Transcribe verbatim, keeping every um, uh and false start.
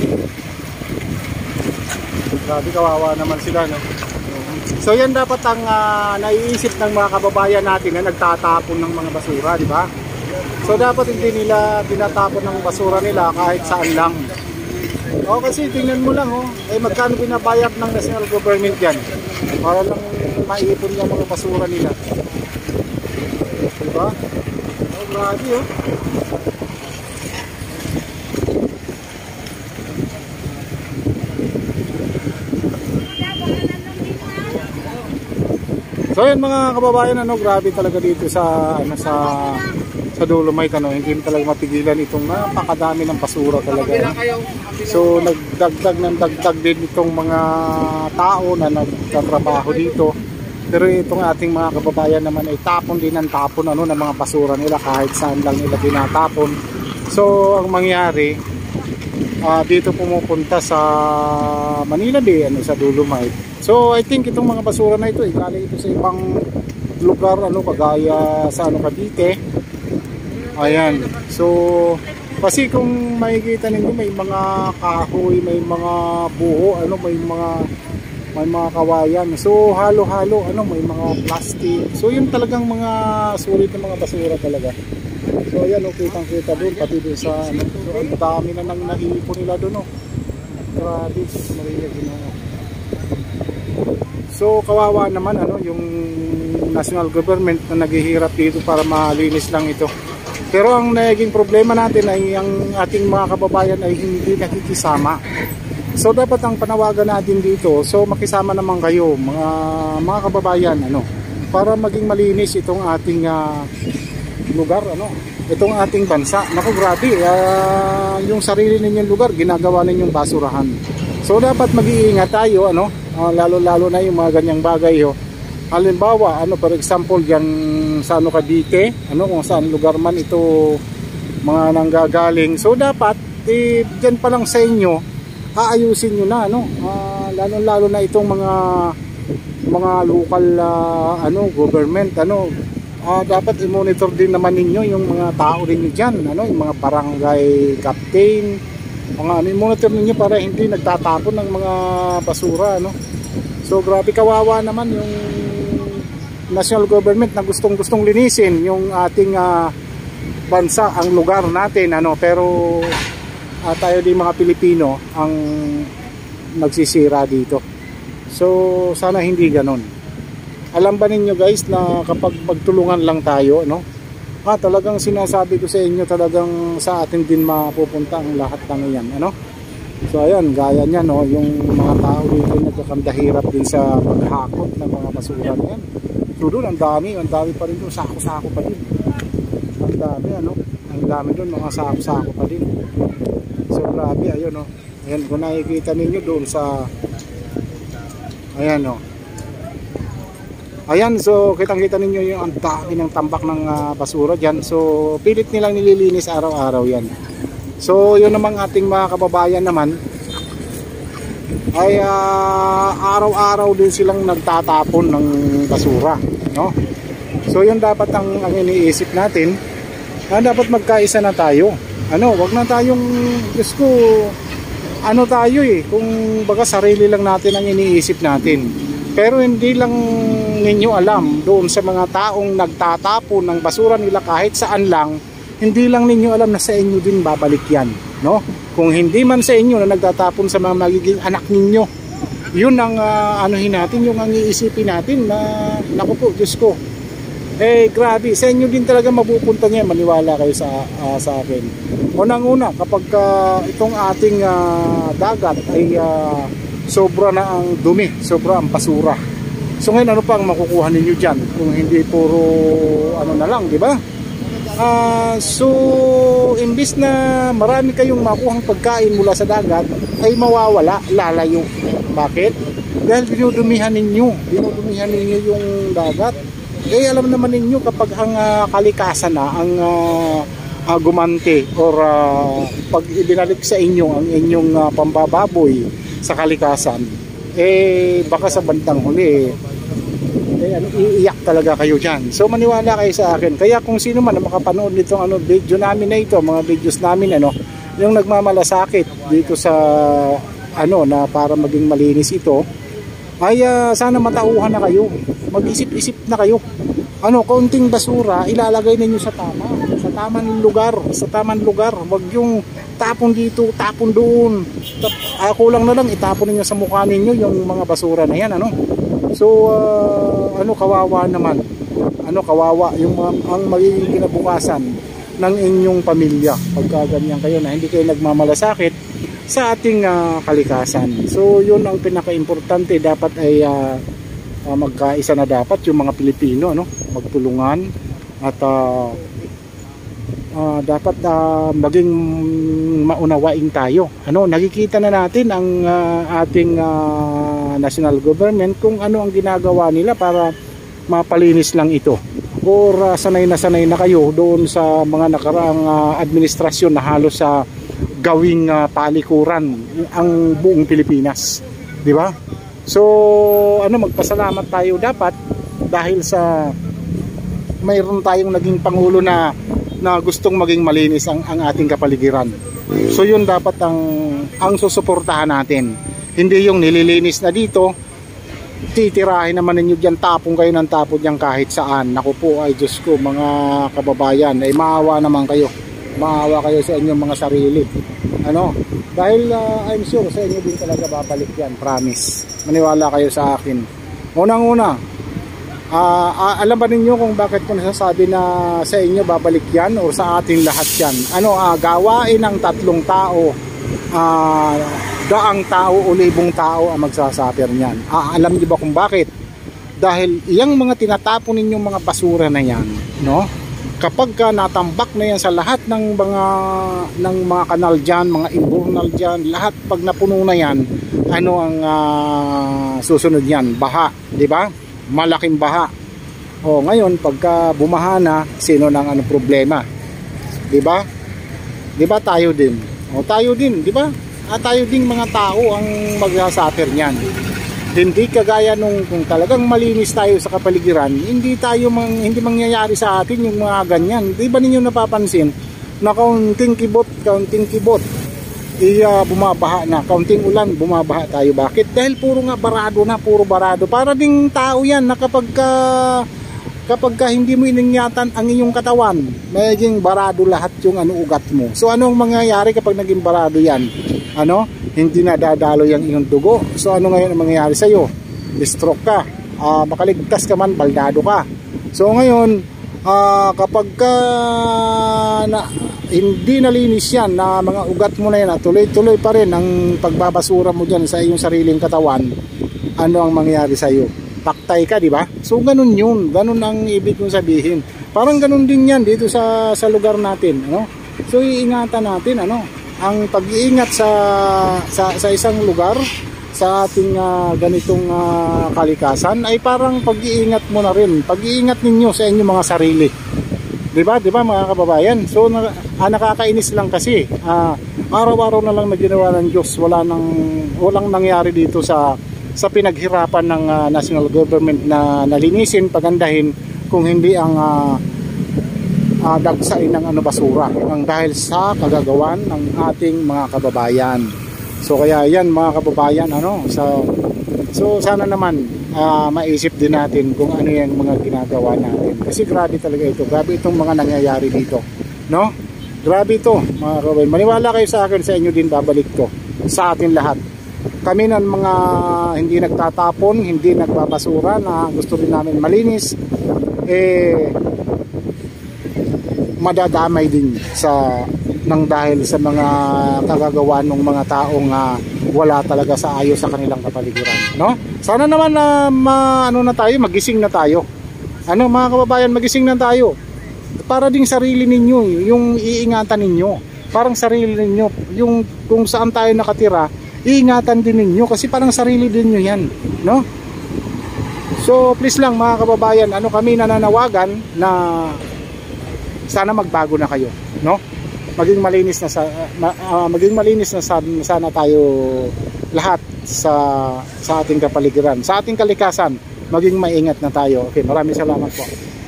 Grabe, kawawa naman sila, no? So yan dapat ang uh, naiisip ng mga kababayan natin na nagtatapon ng mga basura, di ba? So dapat hindi nila tinatapon ng basura nila kahit saan lang. O kasi tingnan mo lang, oh, eh magkano binabayad ng national government yan para lang maipon yung mga basura nila, di ba? Oh, grabe, oh. So yun mga kababayan, ano, grabe talaga dito sa ano sa sa Dolomite, ano, hindi talaga mapigilan itong napakadami ng basura talaga. No? So nagdagdag ng dagdag din itong mga tao na nagtatrabaho dito. Pero itong ating mga kababayan naman ay tapon din ng tapon, ano, ng mga basura nila kahit saan lang nila tinatapon. So ang mangyari, uh, dito pumupunta sa Manila Bay, ano, sa Dolomite. So I think itong mga basura na ito, galing ito sa ibang lugar, ano, kagaya sa ano, Cavite. Ayan. So kasi kung makikita ninyo, may mga kahoy, may mga buho, ano, may mga may mga kawayan. So halo-halo, ano, may mga plastic. So yun talagang mga sulit ng mga basura talaga. So ayan, oh, kitang-kita doon, pati doon sa ano, so, ang dami na nang naiipon nila doon, oh. Grabe, Maria Ginoo. So kawawa naman, ano, yung national government na naghihirap dito para malinis lang ito. Pero ang naging problema natin ay ang ating mga kababayan ay hindi nakikisama. So dapat ang panawagan natin dito, so makisama naman kayo mga mga kababayan, ano, para maging malinis itong ating uh, lugar, ano, itong ating bansa. Naku, grabe, uh, yung sarili ninyong lugar ginagawa ninyong basurahan. So dapat mag-iingat tayo, ano, uh, lalo-lalo na yung mga ganyang bagay, oh. Halimbawa, ano, for example, yan sa ano, Cavite, ano, kung saan lugar man ito mga nanggagaling. So dapat eh, dyan pa lang sa inyo, aayusin nyo na, ano, uh, lalo-lalo na itong mga mga local uh, ano, government, ano, uh, dapat i-monitor din naman ninyo yung mga tao rin nyo dyan, ano, yung mga barangay captain, mga ano, i-monitor ninyo para hindi nagtatapon ng mga basura, ano. So grabe, kawawa naman yung national government na gustong-gustong linisin yung ating uh, bansa, ang lugar natin, ano, pero uh, tayo din mga Pilipino ang nagsisira dito. So sana hindi ganon. Alam ba ninyo guys na kapag magtulungan lang tayo, no, ah, talagang sinasabi ko sa inyo, talagang sa atin din mapupunta ang lahat ng iyan, ano. So ayan, gaya niyan, no, yung mga tao dito nagkakandahirap din sa paghakot ng mga basura na yan. So doon, ang dami, ang dami pa rin doon, sako-sako pa din. Ang dami, ano, ang dami doon, mga sako-sako pa din. So grabe, ayun, no. Ayan, kung nakikita ninyo doon sa, ayan, no. Ayan, so kitang-kita ninyo yung ang dami ng tambak ng uh, basura dyan. So pilit nilang nililinis araw-araw yan. So yun namang ating mga kababayan naman ay uh, araw-araw din silang nagtatapon ng basura, no? So yun dapat ang, ang iniisip natin, na dapat magkaisa na tayo, ano, wag na tayong, Diyos ko, ano tayo eh, kung baga sarili lang natin ang iniisip natin. Pero hindi lang ninyo alam doon sa mga taong nagtatapon ng basura nila kahit saan lang, hindi lang ninyo alam na sa inyo din babalik yan, no? Kung hindi man sa inyo na nagtatapon sa mga magiging anak ninyo, yun ang uh, anuhin natin, yung ang iisipin natin na, naku po, Diyos ko, eh grabe, sa inyo din talaga mapupunta niya, maniwala kayo sa, uh, sa akin. Unang-una, kapag uh, itong ating uh, dagat ay uh, sobra na ang dumi, sobra ang basura. So ngayon, ano pa ang makukuha ninyo dyan kung hindi puro ano na lang, di ba? Uh, so imbis na marami kayong makuhang pagkain mula sa dagat, ay mawawala, lalayo. Bakit? Dahil dinudumihan ninyo, dinudumihan ninyo yung dagat. Eh alam naman ninyo, kapag ang uh, kalikasan na ang uh, uh, gumante or uh, pag ibinalik sa inyo ang inyong uh, pambababoy sa kalikasan, eh baka sa bandang huli eh, ano, iiyak talaga kayo dyan. So maniwala kayo sa akin. Kaya kung sino man na makapanood nitong ano, video namin na ito, mga videos namin, ano, yung nagmamalasakit dito sa ano na para maging malinis ito, ay uh, sana matauhan na kayo. Mag-isip-isip na kayo. Ano, kaunting basura ilalagay ninyo sa tama, sa tamang lugar, sa tamang lugar. Wag yung tapon dito, tapon doon. Tap, uh, kulang na lang itapon ninyo sa mukha ninyo yung mga basura na yan, ano. So uh, ano, kawawa naman. Ano, kawawa yung uh, ang magiging kinabukasan ng inyong pamilya pagka ganyan kayo na hindi kayo nagmamalasakit sa ating uh, kalikasan. So yun ang pinaka-importante, dapat ay uh, uh, magkaisa na dapat yung mga Pilipino, ano, magtulungan at uh, uh, dapat uh, maging maunawain tayo. Ano, nakikita na natin ang uh, ating uh, national government kung ano ang ginagawa nila para mapalinis lang ito. Or uh, sanay na sanay na kayo doon sa mga nakaraang uh, administrasyon na halos sa uh, gawing uh, palikuran ang buong Pilipinas, di ba? So ano, magpasalamat tayo dapat dahil sa mayroon tayong naging pangulo na na gustong maging malinis ang, ang ating kapaligiran. So yun dapat ang ang susuportahan natin. Hindi yung nililinis na dito, titirahin naman ninyo diyan, tapong kayo ng tapon diyan kahit saan. Naku po, ay Diyos ko mga kababayan, ay maawa naman kayo. Maawa kayo sa inyong mga sarili. Ano? Dahil uh, I'm sure sa inyo din talaga babalik yan, promise. Maniwala kayo sa akin. Unang-una, uh, uh, alam ba ninyo kung bakit ko nasasabi na sa inyo babalik yan o sa ating lahat yan? Ano, uh, gawain ng tatlong tao, uh, daang tao o libong tao ang magsasuffer niyan. Uh, alam niyo ba kung bakit? Dahil iyang mga tinatapon ninyong mga basura na yan, no? Kapag ka natambak na yan sa lahat ng mga ng mga kanal diyan, mga imbornal diyan, lahat pag napuno na yan, ano ang uh, susunod yan? Baha, di ba? Malaking baha. O ngayon pagka bumaha na, sino nang ano problema? Di ba? Di ba tayo din? O tayo din, di ba? At tayo ding mga tao ang magsasuffer niyan. Hindi kagaya nung kung talagang malinis tayo sa kapaligiran, hindi tayo mang, hindi mangyayari sa atin yung mga ganyan. Di ba ninyo napapansin na kaunting kibot, kaunting kibot, iya bumabaha na, kaunting ulan, bumabaha tayo. Bakit? Dahil puro nga barado na, puro barado. Para ding tao yan na kapag ka, kapag ka hindi mo iningatan ang iyong katawan, magiging barado lahat yung ano, ugat mo. So anong mangyayari kapag naging barado yan? Ano? Hindi na dadalo yung iyong dugo. So ano ngayon ang mangyayari sa iyo? Stroke ka, uh, makaligtas ka man, baldado ka. So ngayon uh, kapag ka na, hindi nalinis yan na mga ugat mo na yan, tuloy-tuloy pa rin ang pagbabasura mo dyan sa iyong sariling katawan, ano ang mangyayari sa iyo? Paktay ka, di ba? So ganun yun, ganun ang ibig kong sabihin. Parang ganun din yan dito sa sa lugar natin, ano? So iingatan natin, ano, ang pag-iingat sa, sa sa isang lugar sa ating uh, ganitong uh, kalikasan ay parang pag-iingat mo na rin. Pag-iingat ninyo sa inyong mga sarili. 'Di ba? 'Di ba mga kababayan? So na, ah, nakakainis lang kasi uh, araw-araw na lang na ginawa ng Diyos, wala nang walang nangyari dito sa sa pinaghirapan ng uh, national government na nalinisin, pagandahin kung hindi ang uh, Uh, dagsain ng ano, basura ang dahil sa kagagawan ng ating mga kababayan. So kaya yan mga kababayan, ano, so, so sana naman uh, maisip din natin kung ano yung mga ginagawa natin, kasi grabe talaga ito, grabe itong mga nangyayari dito, no? Grabe ito mga kababayan, maniwala kayo sa akin, sa inyo din babalik to, sa atin lahat. Kami ng mga hindi nagtatapon, hindi nagbabasura, na gusto rin namin malinis, eh madadamay din sa nang dahil sa mga kagagawa ng mga taong uh, wala talaga sa ayos sa kanilang kapaligiran, no? Sana naman na uh, ma, ano na tayo, magising na tayo. Ano mga kababayan, magising na tayo. Para ding sarili ninyo, yung iingatan ninyo. Parang sarili ninyo, yung kung saan tayo nakatira, iingatan din ninyo kasi parang sarili din niyo 'yan, no? So please lang mga kababayan, ano, kami nananawagan na sana magbago na kayo, no? Maging malinis na sa uh, uh, maging malinis na sa, sana tayo lahat sa sa ating kapaligiran, sa ating kalikasan. Maging maingat na tayo. Okay, maraming salamat po.